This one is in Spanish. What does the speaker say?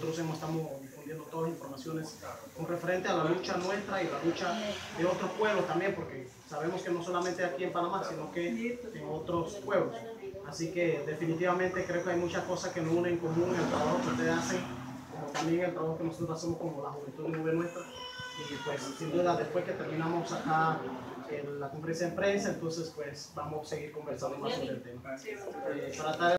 nosotros estamos difundiendo todas las informaciones con referente a la lucha nuestra y la lucha de otros pueblos también, porque sabemos que no solamente aquí en Panamá, sino que en otros pueblos. Así que definitivamente creo que hay muchas cosas que nos unen en común, el trabajo que ustedes hacen, como también el trabajo que nosotros hacemos como la Juventud Nube Nuestra. Y pues sin duda después que terminamos acá en la conferencia de prensa, entonces pues vamos a seguir conversando más sobre el tema.